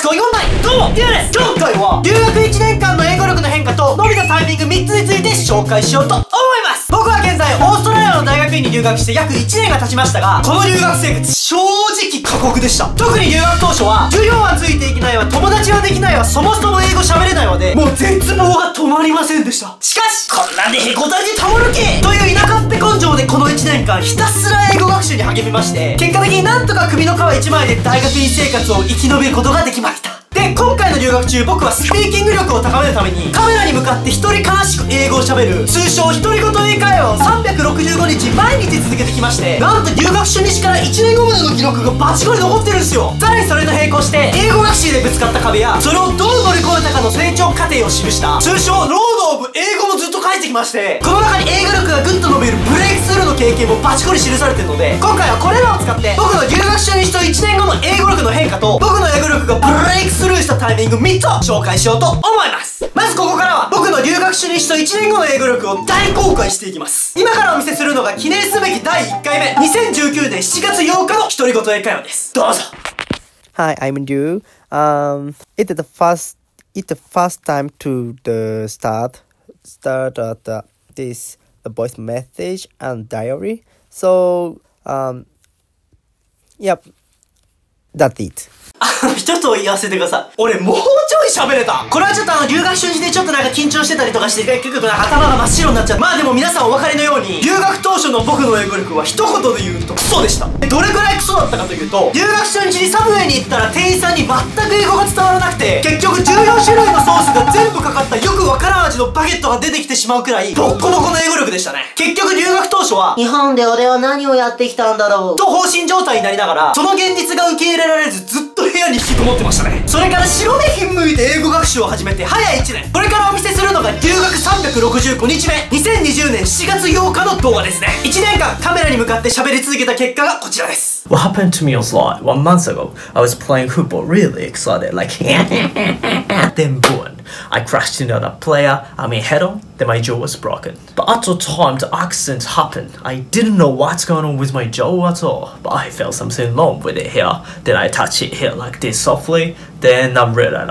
スコインオンライン、どうも、リュウです。今回は、留学1年間の英語力の変化と、伸びたタイミング3つについて紹介しようと思います。僕は現在、オーストラリアの大学院に留学して約1年が経ちましたが、この留学生活、正直過酷でした。特に留学当初は、授業はついていけないわ、友達はできないわ、そもそも英語喋れないわで、もう絶望が止まりませんでした。しかし、こんなんでへこたれてたまるけという田舎っぺ根性でこの1年間ひたすら英語学習に励みまして、結果的になんとか首の皮1枚で大学院生活を生き延びることができました。で、今回の留学中、僕はスピーキング力を高めるためにカメラに向かって一人悲しく英語を喋る通称独り言英会話を365日毎日続けてきまして、なんと留学初日から1年後までの記録がバチコリ残ってるんですよ。さらにそれと並行して英語学習でぶつかった壁やそれをどう乗り越えたかの成長過程を記した通称ロード・オブ・英語もずっと書いてきまして、この中に英語力がぐっと伸びるブレイクスルーの経験もバチコリ記されてるので、今回はこれらを使って僕の留学初日と1年後の英語力の変化と僕の英語力がブレイクスルーしたタイミング3つを紹介しようと思います。まずここからは僕の留学初日と1年後の英語力を大公開していきます。今からお見せするのが記念すべき第1回目、2019年7月8日の独り言英会話です。どうぞ。 Hi, I'm Drew. It's the first time to start this the voice message and diary. So yep, that's it. 一つ言わせてください。俺もうちょい喋れた。これはちょっと留学初日でちょっとなんか緊張してたりとかして結局頭が真っ白になっちゃう。まあでも皆さんお分かりのように留学当初の僕の英語力は一言で言うとクソでした。どれくらいクソだったかというと、留学初日にサブウェイに行ったら店員さんに全く英語が伝わらなくて、結局14種類のソースが全部かかったよくわからん味のバゲットが出てきてしまうくらいボッコボコの英語力でしたね。結局留学当初は日本で俺は何をやってきたんだろうと放心状態になりながら、その現実が受け入れられずずっと部屋に引きこもってましたね。それから白目ひんむいて英語学習を始めて早1年。これからお見せするのが留学365日目、2020年7月8日の動画ですね。1年間カメラに向かって喋り続けた結果がこちらです。 What happened to me was like 1 month ago, I was playing football really excited, like then boom, I crashed into another player, head on, then my jaw was broken. But at the time the accident happened, I didn't know what's going on with my jaw at all, but I felt something wrong with it here. Then I touched it here like this softly, then I realized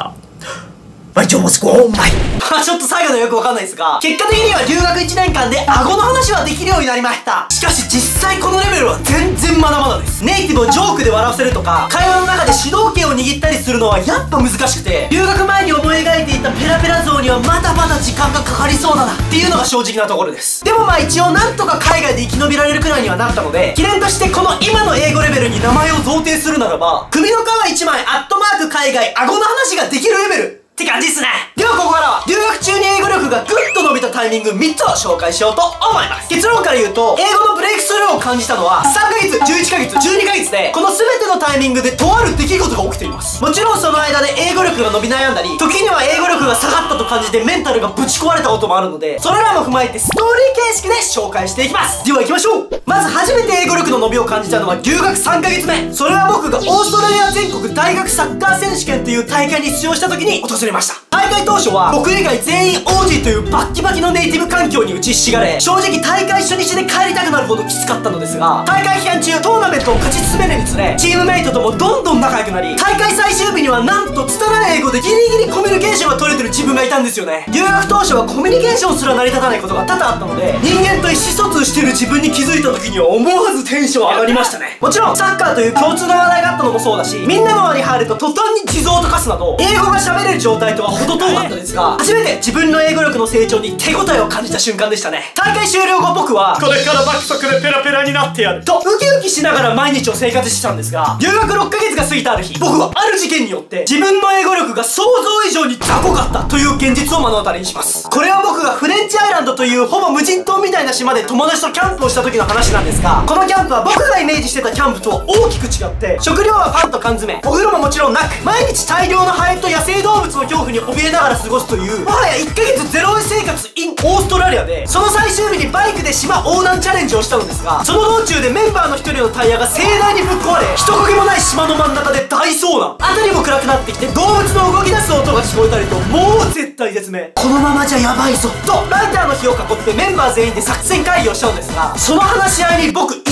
My jaw was gone, my... ちょっと最後のよくわかんないですが、結果的には留学1年間で顎の話はできるようになりました。しかし実際このレベルは全然まだまだです。ネイティブをジョークで笑わせるとか、会話の中で主導権を握ったりするのはやっぱ難しくて、留学前に思い描いていたペラペラ像にはまだまだ時間がかかりそうだなっていうのが正直なところです。でもまあ一応なんとか海外で生き延びられるくらいにはなったので、記念としてこの今の英語レベルに名前を贈呈するならば、首の皮1枚アットマーク海外顎の話ができるレベルって感じっすね。ではここからは留学中に英語力がぐっと伸びたタイミング3つを紹介しようと思います。結論から言うと、英語のブレイクスルーを感じたのは3ヶ月、11ヶ月、12ヶ月でこの全てのタイミングでとある出来事が起きています。もちろんその間で英語力が伸び悩んだり、時には英語力が下がったと感じてメンタルがぶち壊れたこともあるので、それらも踏まえてストーリー形式で紹介していきます。では行きましょう。まず初めて英語力の伸びを感じたのは留学3ヶ月目。それは僕がオーストラリア全国大学サッカー選手権という大会に出場した時に訪れました。大会当初は僕以外全員 OG というバッキバキのネイティブ環境に打ちひしがれ、正直大会初日で帰りたくなるほどきつかったのですが、大会期間中トーナメントを勝ち進めるにつれチームメイトともどんどん仲良くなり、大会最終日にはなんと拙い英語でギリギリコミュニケーションが取れてる自分がいたんですよね。留学当初はコミュニケーションすら成り立たないことが多々あったので、人間と意思疎通してる自分に気づいた時には思わずテンション上がりましたね。もちろんサッカーという共通の話題があったのもそうだし、みんなの輪に入ると途端に地蔵と化すなど英語が喋れる状態とは程遠かったですが、初めて自分の英語力の成長に手応えを感じた瞬間でしたね。大会終了後僕はこれから爆速でペラペラになってやるとウキウキしながら毎日を生活してたんですが、留学6ヶ月が過ぎたある日、僕はある事件によって自分の英語力が想像以上に雑魚かったという現実を目の当たりにします。これは僕がフレンチアイランドというほぼ無人島みたいな島で友達とキャンプをした時の話なんですが、このキャンプは僕がイメージしてたキャンプとは大きく違って、食料はパンと缶詰、お風呂ももちろんなく、毎日大量のハエと野生動物の恐怖に怯えながら過ごすという、もはや1ヶ月0円生活 in オーストラリアで、その最終日にバイクで島横断チャレンジをしたのですが、その道中でメンバーの一人のタイヤが盛大にぶっ壊れ、人影もない島の真ん中で大遭難。辺りも暗くなってきて動物の動き出す音が聞こえたりと、もう絶対絶命、このままじゃやばいぞとライターの火を囲ってメンバー全員で作戦会議をしたのですが、その話し合いに僕1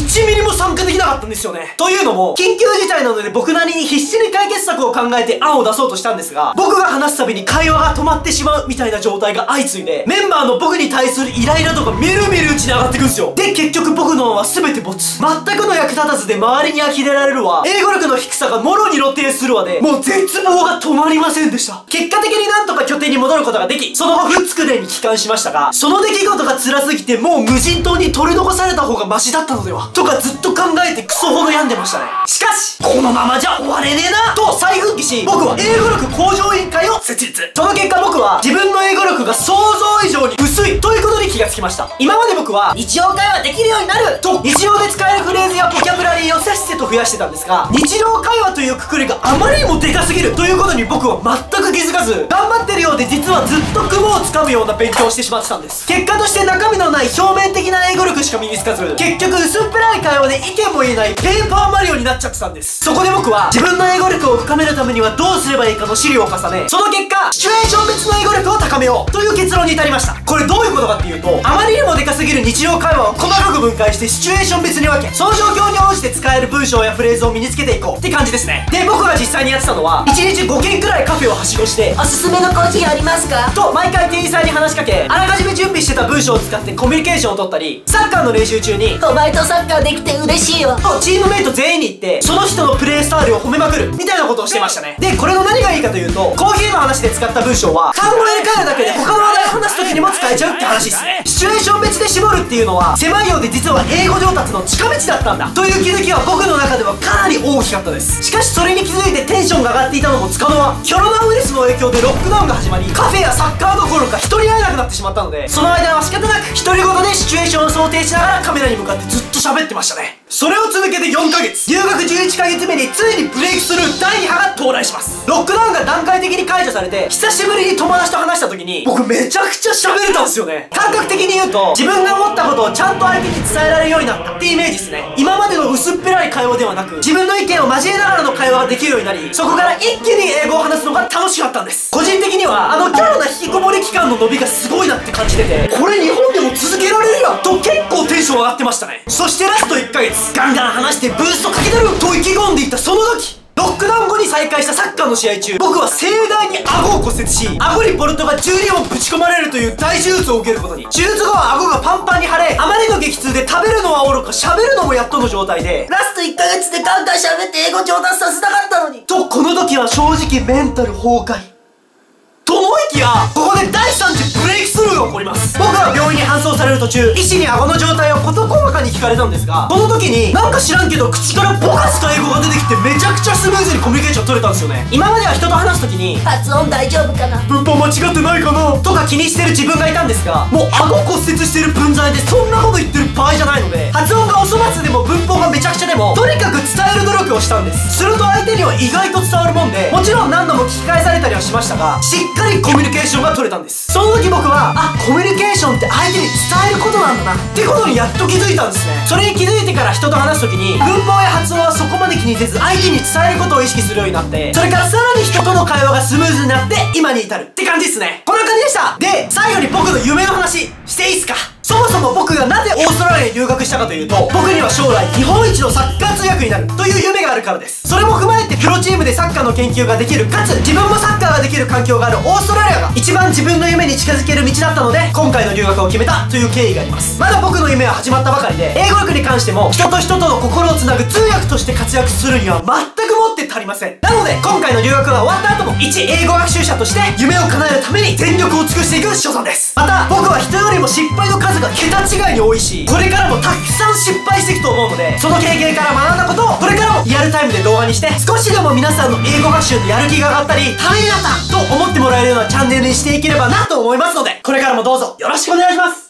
1ミリも参加できなかったんですよね。というのも、緊急事態なので僕なりに必死に解決策を考えて案を出そうとしたんですが、僕が話すたびに会話が止まってしまうみたいな状態が相次いで、メンバーの僕に対するイライラとかみるみるうちに上がってくんですよ。で、結局僕の案は全てボツ。全くの役立たずで周りに呆れられるわ、英語力の低さがもろに露呈するわで、もう絶望が止まりませんでした。結果的になんとか拠点に戻ることができ、その後フッツクレイに帰還しましたが、その出来事が辛すぎてもう無人島に取り残された方がマシだったのではとかずっと考えてクソほど病んでましたね。しかし、このままじゃ終われねえなと再復帰し、僕は英語力向上委員会を設立。その結果僕は自分の英語力が想像以上に薄いということに気がつきました。今まで僕は日常会話できるようになると日常で使えるフレーズやボキャブラリーをせっせと増やしてたんですが、日常会話というくくりがあまりにもでかすぎるということに僕は全く気づかず、頑張ってるようで実はずっと雲をつかむような勉強をしてしまってたんです。結果として中身のない表面的な英語力しか身につかず、結局薄っぺらい会話で意見も言えないペーパーマリオになっちゃってたんです。そこで僕は自分の英語力を深めるためにはどうすればいいかの資料を重ね、その結果シチュエーション別の英語力を高めようという結論に至りました。これどういうことかっていうと、あまりにもでかすぎる日常会話を細かく分解してシチュエーション別に分け、その状況に応じて使える文章やフレーズを身につけていこうって感じですね。で、僕が実際にやってたのは1日5軒くらいカフェをはしごして、 おすすめのコーヒーありますかと毎回店員さんに話しかけ、あらかじめ準備してた文章を使ってコミュニケーションを取ったり、サッカーの練習中にお前とサッカーできて嬉しいよとチームメイト全員に言ってその人のプレースタイルを褒めまくるみたいなことをしてましたね。で、これの何がいいかというと、コーヒーの話で使った文章は単語入れ替えるだけで他の話題を話す時にも使えちゃうって話ですね。シチュエーション別で絞るっていうのは狭いようで実は英語上達の近道だったんだという気づきは僕の中ではかなり大きかったです。しかしそれに気づいてテンションが上がっていたのもつかの間、コロナウイルスの影響でロックダウンが始まり、カフェやサッカーどころか人に会えなくなってしまったので、その間は仕方なく独り言でシチュエーションを想定しながらカメラに向かってずっと喋ってましたね。それを続けて4ヶ月、留学11ヶ月目についにブレイクスルー第2波が到来します。ロックダウンが段階的に解除されて久しぶりに友達と話した時に僕めちゃくちゃ喋れたんですよね。感覚的に言うと自分が思ったことをちゃんと相手に伝えられるようになったってイメージですね。今までの薄っぺらい会話ではなく自分の意見を交えながらの会話ができるようになり、そこから一気に英語を話すのが楽しかったんです。個人的にはキャラな引きこもり期間の伸びがすごいなって感じてて、これ日本でも続けられるやんと結構テンション上がってましたね。そしてラスト1ヶ月ガンガン話してブーストかけてると意気込んでいたその時、ロックダウン後に再開したサッカーの試合中、僕は盛大に顎を骨折し、顎にボルトが12本ぶち込まれるという大手術を受けることに。手術後は顎がパンパンに腫れ、あまりの激痛で食べるのはおろか喋るのもやっとの状態で、 ラスト1ヶ月でガンガン喋って英語上達させたかったのにと、この時は正直メンタル崩壊と思いきや、ここで第3次ブレイクスルーが起こります。僕は病院に搬送される途中、医師に顎の状態を事細かに聞かれたんですが、この時になんか知らんけど口からボカスカ英語が出てきてめちゃくちゃスムーズにコミュニケーション取れたんですよね。今までは人と話す時に発音大丈夫かな、 文法間違ってないかなとか気にしてる自分がいたんですが、もう顎骨折してる分際でそんなこと言ってる場合じゃないので、発音がお粗末でも文法がめちゃくちゃでもとにかく伝える努力をしたんです。すると相手には意外と伝わるもんで、もちろん何度も聞き返されたりはしましたが、しっかりコミュニケーションが取れたんです。その時僕はコミュニケーションって相手に伝えることなんだなってことにやっと気づいたんですね。それに気づいてから人と話す時に文法や発音はそこまで気にせず相手に伝えることを意識するようになって、それからさらに人との会話がスムーズになって今に至るって感じですね。こんな感じでした。で、最後に僕の夢の話していいっすか。そもそも僕がなぜオーストラリアに留学したかというと、僕には将来日本一のサッカー通訳になるという夢があるからです。それも踏まえてプロチームでサッカーの研究ができる、かつ自分もサッカーができる環境があるオーストラリアが一番自分の夢に近づける道だったので、今回の留学を決めたという経緯があります。まだ僕の夢は始まったばかりで、英語力に関しても人と人との心をつなぐ通訳として活躍するには全くもって足りません。なので今回の留学が終わった後も一英語学習者として夢を叶えるために全力を尽くしていく所存です。また僕は人よりも失敗の数が桁違いに多いし、これからもたくさん失敗していくと思うので、その経験から学んだことをこれからもリアルタイムで動画にして、少しでも皆さんの英語学習のやる気が上がったりためになったと思ってもらえるようなチャンネルにしていければなと思いますので、これからもどうぞよろしくお願いします。